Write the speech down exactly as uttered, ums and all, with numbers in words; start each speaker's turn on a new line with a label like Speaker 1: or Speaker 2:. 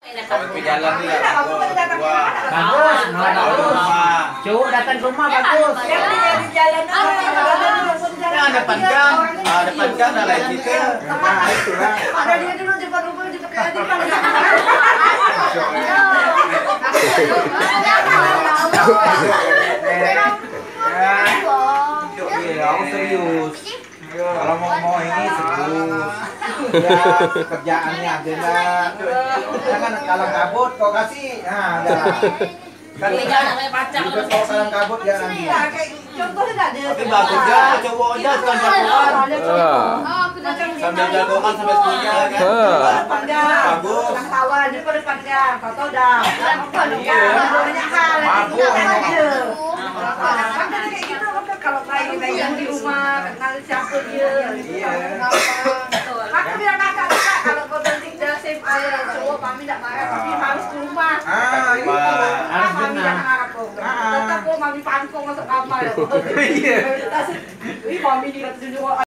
Speaker 1: Sampai ke jalan nih ya.
Speaker 2: Bagus, malah bagus. Cuk, datang ke rumah bagus.
Speaker 1: Ya, depan gang, ah, depan gang ada lain kita. Nah, itulah.
Speaker 3: Ada dia dulu depan rumah di depan depan.
Speaker 1: Iya, aku serius. Kalau mau mau ini serius. Ya, kerjaannya adalah jangan kalang kabut kau kasih. Nah, udah. Kan juga kau kalang kabut ya nanti.
Speaker 3: Contohnya enggak ada.
Speaker 1: Tapi bagus ya, cowok aja sekarang jagoan. Sambil jagoan sambil kuliah kan. Bagus.
Speaker 3: Kawan dia pada pandang, kau tahu dah. Banyak hal
Speaker 1: Mabuk
Speaker 3: aja. Kan kayak gitu kalau bayi bayi di rumah kenal siapa dia. Aku bilang kakak kakak kalau kau nanti dah save cowok kami tidak marah tapi harus ke rumah.
Speaker 1: Ah, itu.
Speaker 3: Harus benar. Tetap kau mami pangkong masuk kamar. Iya. Ini mami di atas